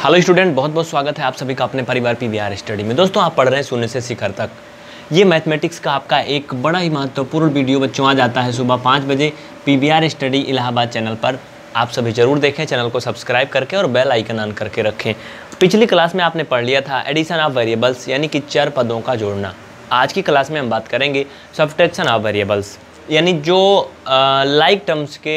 Hello student, बहुत बहुत स्वागत है आप सभी का अपने परिवार पीवीआर स्टडी में। दोस्तों, आप पढ़ रहे हैं शून्य से शिखर तक। ये मैथमेटिक्स का आपका एक बड़ा ही महत्वपूर्ण वीडियो बच्चों आज आता है सुबह 5 बजे पीवीआर स्टडी इलाहाबाद चैनल पर। आप सभी जरूर देखें, चैनल को सब्सक्राइब करके और बेल आइकन ऑन करके रखें। पिछली क्लास में आपने पढ़ लिया था एडिशन ऑफ वेरिएबल्स, यानी कि चर पदों का जोड़ना। आज की क्लास में हम बात करेंगे सब्ट्रैक्शन ऑफ वेरिएबल्स, यानी जो लाइक टर्म्स के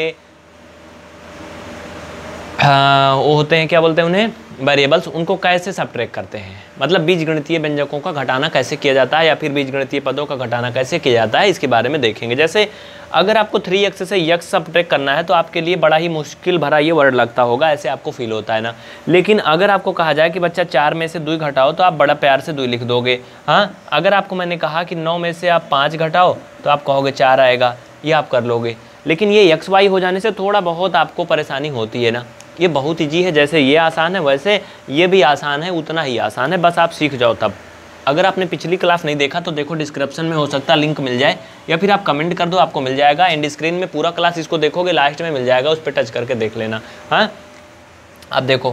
वो होते हैं, क्या बोलते हैं उन्हें, वेरिएबल्स, उनको कैसे सब्ट्रैक्ट करते हैं। मतलब बीजगणितीय व्यंजकों का घटाना कैसे किया जाता है या फिर बीजगणितीय पदों का घटाना कैसे किया जाता है, इसके बारे में देखेंगे। जैसे अगर आपको 3x से x सब्ट्रैक्ट करना है तो आपके लिए बड़ा ही मुश्किल भरा ये वर्ड लगता होगा, ऐसे आपको फील होता है ना। लेकिन अगर आपको कहा जाए कि बच्चा 4 में से 2 घटाओ तो आप बड़ा प्यार से 2 लिख दोगे। हाँ, अगर आपको मैंने कहा कि 9 में से आप 5 घटाओ तो आप कहोगे 4 आएगा, ये आप कर लोगे। लेकिन ये XY हो जाने से थोड़ा बहुत आपको परेशानी होती है ना। ये बहुत ईजी है, जैसे ये आसान है वैसे ये भी आसान है, उतना ही आसान है, बस आप सीख जाओ तब। अगर आपने पिछली क्लास नहीं देखा तो देखो, डिस्क्रिप्शन में हो सकता है लिंक मिल जाए, या फिर आप कमेंट कर दो, आपको मिल जाएगा। एंड स्क्रीन में पूरा क्लास इसको देखोगे, लास्ट में मिल जाएगा, उस पर टच करके देख लेना। हाँ, अब देखो,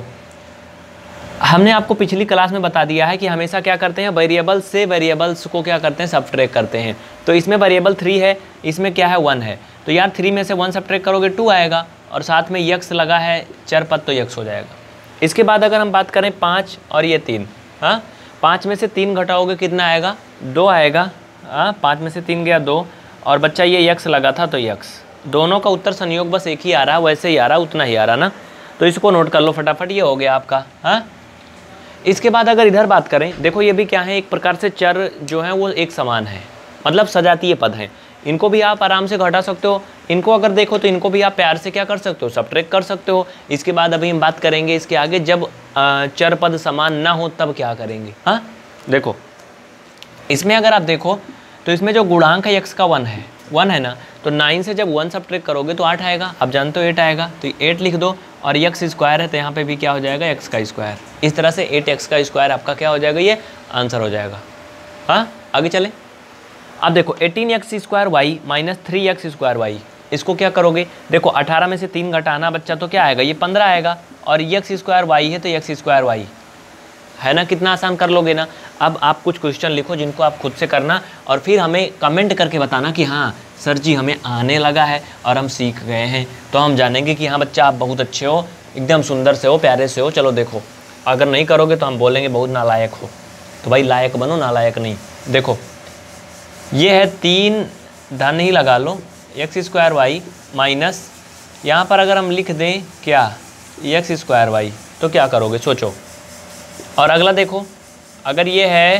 हमने आपको पिछली क्लास में बता दिया है कि हमेशा क्या करते हैं, वेरिएबल्स से वेरिएबल्स को क्या करते हैं, सब्ट्रैक्ट करते हैं। तो इसमें वेरिएबल 3 है, इसमें क्या है 1 है, तो यार 3 में से 1 सब्ट्रैक्ट करोगे 2 आएगा, और साथ में x लगा है चर पद तो x हो जाएगा। इसके बाद अगर हम बात करें 5 और ये 3, हाँ 5 में से 3 घटाओगे कितना आएगा, 2 आएगा। हाँ, 5 में से 3 गया 2, और बच्चा ये x लगा था तो x। दोनों का उत्तर संयोग बस एक ही आ रहा, वैसे ही आ रहा, उतना ही आ रहा ना। तो इसको नोट कर लो फटाफट, ये हो गया आपका। हाँ, इसके बाद अगर इधर बात करें, देखो ये भी क्या है, एक प्रकार से चर जो है वो एक समान है, मतलब सजातीय पद हैं। इनको भी आप आराम से घटा सकते हो। इनको अगर देखो तो इनको भी आप प्यार से क्या कर सकते हो, सब्ट्रैक्ट कर सकते हो। इसके बाद अभी हम बात करेंगे इसके आगे, जब चर पद समान ना हो तब क्या करेंगे। हाँ, देखो इसमें अगर आप देखो तो इसमें जो गुणांक है x का 1 है ना, तो 9 से जब 1 सब्ट्रैक्ट करोगे तो 8 आएगा। अब जानते हो 8 आएगा, तो 8 लिख दो, और x स्क्वायर है तो यहाँ पे भी क्या हो जाएगा, x का स्क्वायर। इस तरह से 8x का स्क्वायर आपका क्या हो जाएगा, ये आंसर हो जाएगा। हाँ, आगे चले। अब देखो 18x square y minus 3x square y, इसको क्या करोगे, देखो 18 में से 3 घटाना बच्चा तो क्या आएगा, ये 15 आएगा, और x स्क्वायर वाई है तो x स्क्वायर वाई है ना। कितना आसान कर लोगे ना। अब आप कुछ क्वेश्चन लिखो जिनको आप खुद से करना, और फिर हमें कमेंट करके बताना कि हाँ सर जी हमें आने लगा है और हम सीख गए हैं। तो हम जानेंगे कि हाँ बच्चा आप बहुत अच्छे हो, एकदम सुंदर से हो, प्यारे से हो। चलो देखो, अगर नहीं करोगे तो हम बोलेंगे बहुत नालायक हो। तो भाई लायक बनो, नालायक नहीं। देखो ये है 3 धन ही लगा लो, x स्क्वायर वाई माइनस, यहाँ पर अगर हम लिख दें क्या, x स्क्वायर वाई, तो क्या करोगे सोचो। और अगला देखो, अगर ये है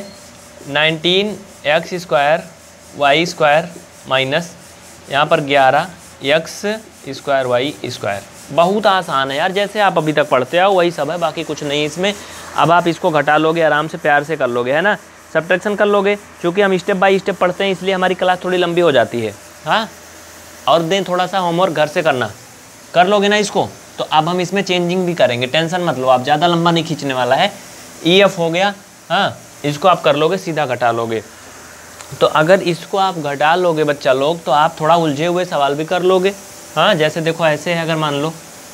19x square Y square minus, यहाँ पर 11x स्क्वायर वाई स्क्वायर। बहुत आसान है यार, जैसे आप अभी तक पढ़ते आओ वही सब है, बाकी कुछ नहीं इसमें। अब आप इसको घटा लोगे, आराम से प्यार से कर लोगे, है ना, सब्ट्रैक्शन कर लोगे। क्योंकि हम स्टेप बाय स्टेप पढ़ते हैं इसलिए हमारी क्लास थोड़ी लंबी हो जाती है। हाँ, और दें थोड़ा सा होमवर्क घर से करना, कर लोगे ना इसको। तो अब हम इसमें चेंजिंग भी करेंगे, टेंशन मत लो आप, ज़्यादा लंबा नहीं खींचने वाला है। EF हो गया, हाँ इसको आप कर लोगे, सीधा घटा लोगे। तो अगर इसको आप घटा लोगे बच्चा लोग, तो आप थोड़ा उलझे हुए सवाल भी कर लोगे। हाँ, जैसे देखो ऐसे है, अगर मान लो,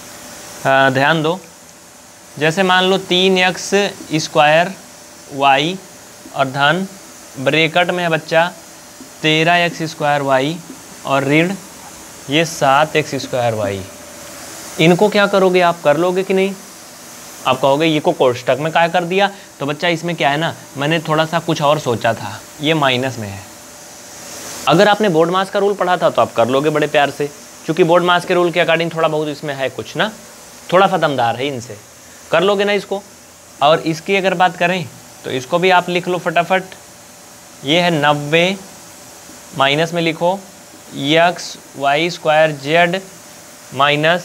ध्यान दो, जैसे मान लो 3x स्क्वायर वाई और धन ब्रैकेट में है बच्चा 13x स्क्वायर वाई और ऋण ये 7x स्क्वायर वाई। इनको क्या करोगे, आप कर लोगे कि नहीं। आप कहोगे ये को कोष्टक में क्या कर दिया, तो बच्चा इसमें क्या है ना, मैंने थोड़ा सा कुछ और सोचा था, ये माइनस में है। अगर आपने बोर्ड मास का रूल पढ़ा था तो आप कर लोगे बड़े प्यार से, क्योंकि बोर्ड मास के रूल के अकॉर्डिंग थोड़ा बहुत इसमें है कुछ ना, थोड़ा सा दमदार है, इनसे कर लोगे ना इसको। और इसकी अगर बात करें तो इसको भी आप लिख लो फटाफट। ये है 90, माइनस में लिखो x y square z minus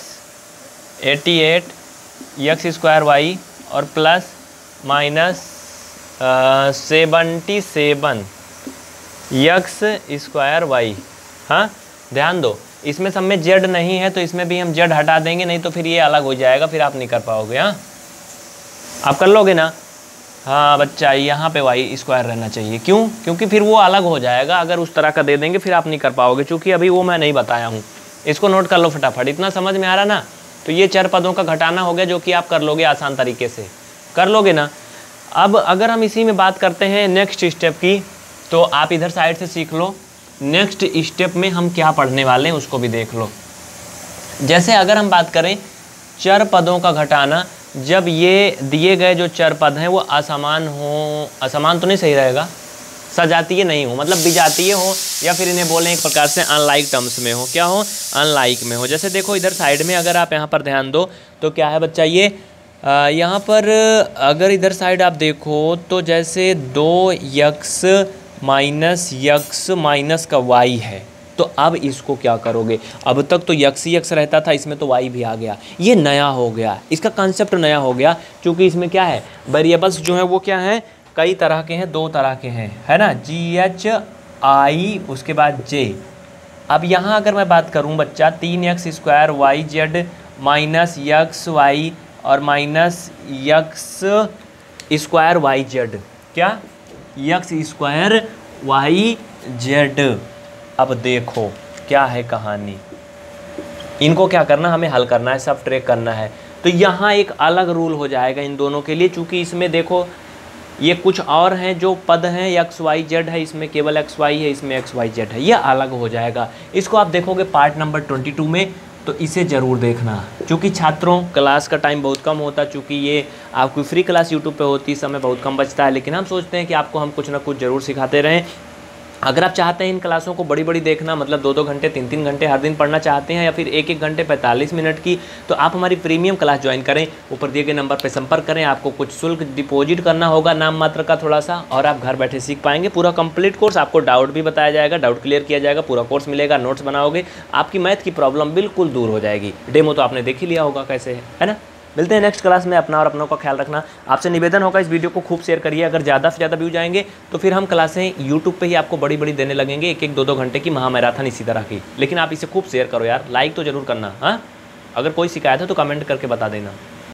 88 x square y और plus minus 77 x square y. हाँ, ध्यान दो, इसमें सब में जेड नहीं है तो इसमें भी हम जेड हटा देंगे, नहीं तो फिर ये अलग हो जाएगा, फिर आप नहीं कर पाओगे। हाँ, आप कर लोगे ना। हाँ बच्चा, यहाँ पे वाई स्क्वायर रहना चाहिए, क्यों, क्योंकि फिर वो अलग हो जाएगा। अगर उस तरह का दे देंगे फिर आप नहीं कर पाओगे, क्योंकि अभी वो मैं नहीं बताया हूँ। इसको नोट कर लो फटाफट, इतना समझ में आ रहा ना। तो ये चर पदों का घटाना हो गया, जो कि आप कर लोगे आसान तरीके से। कर लोगे ना। अब अगर हम इसी में बात करते हैं नेक्स्ट स्टेप की, तो आप इधर साइड से सीख लो। नेक्स्ट स्टेप में हम क्या पढ़ने वाले हैं उसको भी देख लो। जैसे अगर हम बात करें चर पदों का घटाना, जब ये दिए गए जो चर पद हैं वो असमान हो, असमान तो नहीं सही रहेगा, सजातीय नहीं हो, मतलब विजातीय हो, या फिर इन्हें बोलें एक प्रकार से अनलाइक टर्म्स में हो। क्या हो? अनलाइक में हो। जैसे देखो इधर साइड में अगर आप यहाँ पर ध्यान दो तो क्या है बच्चा, ये यहाँ पर अगर इधर साइड आप देखो तो जैसे 2x माइनस यक्स माइनस का y है, तो अब इसको क्या करोगे? अब तक तो यक्स ही यक्स रहता था, इसमें तो y भी आ गया, ये नया हो गया, इसका कंसेप्ट नया हो गया, क्योंकि इसमें क्या है, वेरिएबल्स जो है वो क्या है, कई तरह के हैं, 2 तरह के हैं, है ना, GHI उसके बाद J। अब यहाँ अगर मैं बात करूँ बच्चा 3x square y z minus x y और minus x square y z, क्या, यक्स स्क्वायर वाई जेड। अब देखो क्या है कहानी, इनको क्या करना, हमें हल करना है, सब ट्रैक करना है। तो यहाँ एक अलग रूल हो जाएगा इन दोनों के लिए, चूँकि इसमें देखो ये कुछ और हैं जो पद हैं, एक्स वाई जेड है, इसमें केवल एक्स वाई है, इसमें एक्स वाई जेड है, ये अलग हो जाएगा। इसको आप देखोगे पार्ट नंबर 22 में, तो इसे ज़रूर देखना। चूँकि छात्रों क्लास का टाइम बहुत कम होता, चूँकि ये आपकी फ्री क्लास यूट्यूब पे होती, समय बहुत कम बचता है, लेकिन हम सोचते हैं कि आपको हम कुछ ना कुछ ज़रूर सिखाते रहें। अगर आप चाहते हैं इन क्लासों को बड़ी बड़ी देखना, मतलब 2-2 घंटे 3-3 घंटे हर दिन पढ़ना चाहते हैं, या फिर 1-1 घंटे 45 मिनट की, तो आप हमारी प्रीमियम क्लास ज्वाइन करें। ऊपर दिए गए नंबर पर संपर्क करें, आपको कुछ शुल्क डिपॉजिट करना होगा, नाम मात्र का थोड़ा सा, और आप घर बैठे सीख पाएंगे पूरा कंप्लीट कोर्स। आपको डाउट भी बताया जाएगा, डाउट क्लियर किया जाएगा, पूरा कोर्स मिलेगा, नोट्स बनाओगे, आपकी मैथ की प्रॉब्लम बिल्कुल दूर हो जाएगी। डेमो तो आपने देख ही लिया होगा कैसे है ना। मिलते हैं नेक्स्ट क्लास में। अपना और अपनों का ख्याल रखना। आपसे निवेदन होगा इस वीडियो को खूब शेयर करिए। अगर ज़्यादा से ज़्यादा व्यू जाएंगे तो फिर हम क्लासें यूट्यूब पे ही आपको बड़ी बड़ी देने लगेंगे, 1-1 2-2 घंटे की महामैराथन इसी तरह की। लेकिन आप इसे खूब शेयर करो यार, लाइक तो ज़रूर करना। हाँ, अगर कोई शिकायत है तो कमेंट करके बता देना।